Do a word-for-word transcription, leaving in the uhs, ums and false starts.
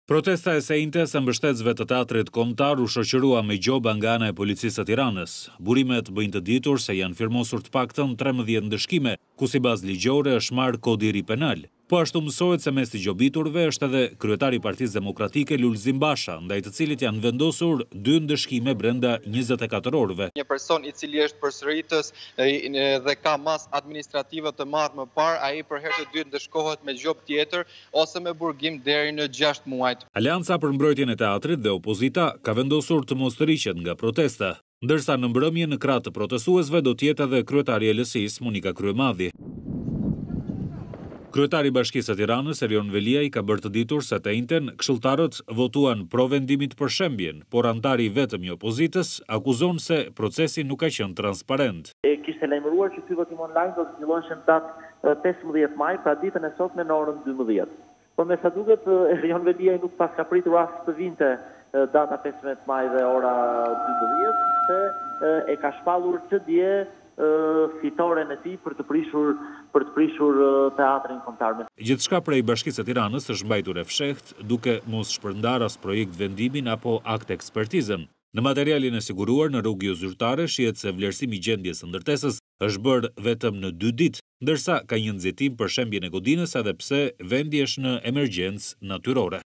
Protesta e sejnte së mbështetësve të Teatrit Kombëtar u shoqërua me gjoba nga ana e Policisë së Tiranës. Burimet bëjnë të ditur se janë firmosur të paktën trembëdhjetë ndëshkime, ku si bazë ligjore është marrë kodi i ri penal. Po ashtu mësohet se mes të gjobiturve është edhe kryetari i Partisë Demokratike Lulzim Basha, ndaj të cilit janë vendosur dy ndëshkime brenda njëzet e katër orëve. Një person i cili është përsëritës dhe ka masë administrative të marrë më parë, ai për herë të dytë ndëshkohet me gjob tjetër ose me burgim deri në gjashtë muaj. Alianca për mbrojtjen e teatrit dhe opozita ka vendosur të mos tërhiqet nga protesta, ndërsa në mbrëmje në krah të protestuesve do të jetë edhe kryetari i L S I Monika Kryemadhi. Kryetari i Bashkisë së Tiranës, i ka bërë të ditur se të njëjtën këshilltarët votuan pro vendimit për shembjen, por antari i vetëm i opozitës akuzon se procesi nuk ka qenë transparent. E kishte lajmëruar që ky votim online do të zhvillohej datë pesëmbëdhjetë maj, pra ditën e sotme në orën dymbëdhjetë. Por me sa duket, Erion Veliaj nuk pas ka pritur as të vinte data pesëmbëdhjetë maj dhe ora dymbëdhjetë, se e ka shpallur që dje fitoren e tij për të prishur për të prishur Teatrin Kombëtar. Gjithçka prej Bashkisë së Tiranës është mbajtur e fshehtë, duke mos shpërndar as projekt vendimin apo akt ekspertizën. Në materialin e siguruar në rrugë jo zyrtare shihet se vlerësimi i gjendjes së ndërtesës është bërë vetëm në dy ditë, ndërsa ka një nxittim për shembjen e godinës edhe pse vendi është në emergjencë natyrore.